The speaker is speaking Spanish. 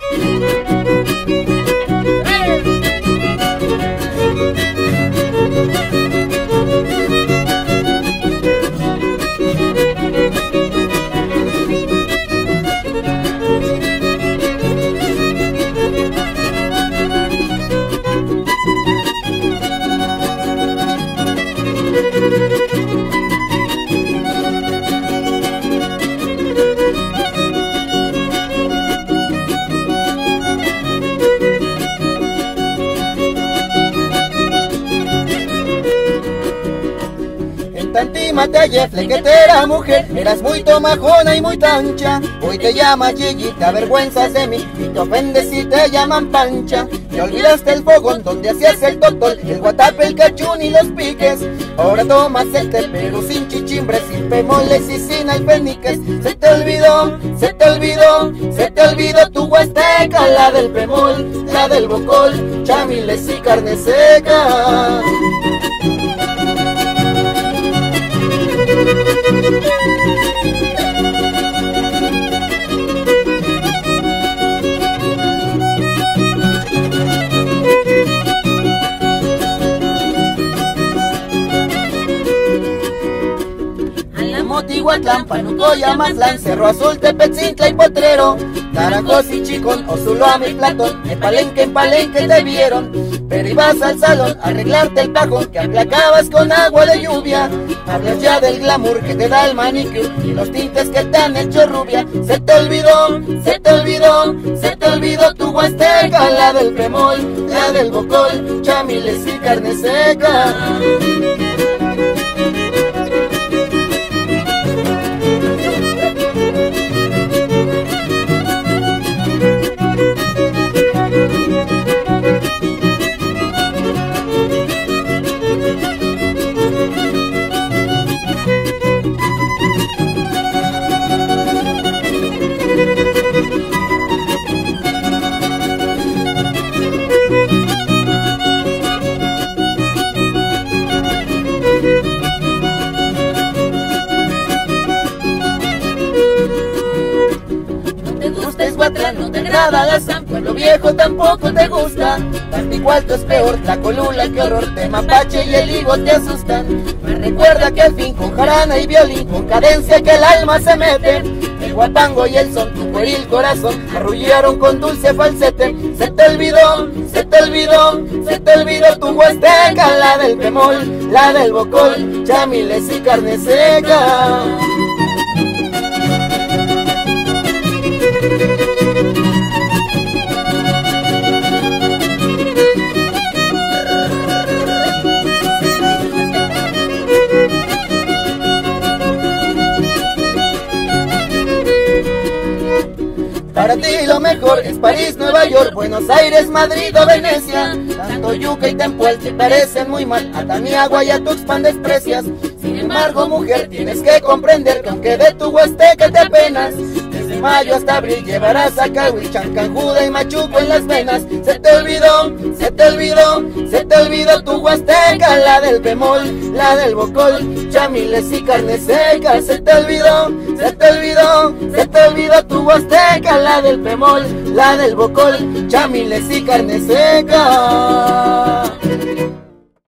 Tantímate ayer, flequetera mujer, eras muy tomajona y muy tancha. Hoy te llamas Gigi, te avergüenzas de mí y te ofendes si te llaman Pancha. Te olvidaste el fogón donde hacías el totol, el guatape, el cachún y los piques. Ahora tomas el té, pero sin chichimbre, sin pemoles y sin alfeniques. Se te olvidó, se te olvidó, se te olvidó tu huasteca, la del pemol, la del bocol, chamiles y carne seca. Motihuatlán, Panucoya, Mazatlán, Cerro Azul, Tepetzintla y Potrero, Naranjos y Chicón, Ozuloame y Platón, de palenque en palenque te vieron. Pero ibas al salón a arreglarte el pajón que aplacabas con agua de lluvia. Hablas ya del glamour que te da el manicure y los tintes que te han hecho rubia. Se te olvidó, se te olvidó, se te olvidó tu huasteca, la del pemol, la del bocol, chamiles y carne seca. No te agrada la San Pueblo Viejo, tampoco te gusta. Tanticualto es peor, la colula, que horror, de mapache y el higo te asustan. Me recuerda que al fin con jarana y violín, con cadencia que el alma se mete, el guapango y el son, tu pueril corazón, arrullaron con dulce falsete. Se te olvidó, se te olvidó, se te olvidó tu huasteca, la del pemol, la del bocol, chamiles y carne seca. Para ti lo mejor es París, Nueva York, Buenos Aires, Madrid o Venecia. Tanto Yuca y Tempuel te parecen muy mal, a Taniagua y a Tuxpan desprecias. Sin embargo, mujer, tienes que comprender que aunque de tu huasteca te apenas, desde mayo hasta abril llevarás a Cahuichán, Canjuda y Machuco en las venas. Se te olvidó, se te olvidó, se te olvidó tu huasteca, la del bemol, la del bocol, chamiles y carne seca. Se te olvidó, se te olvidó, se te olvidó tu huasteca, la del bemol, la del bocol, chamiles y carne seca.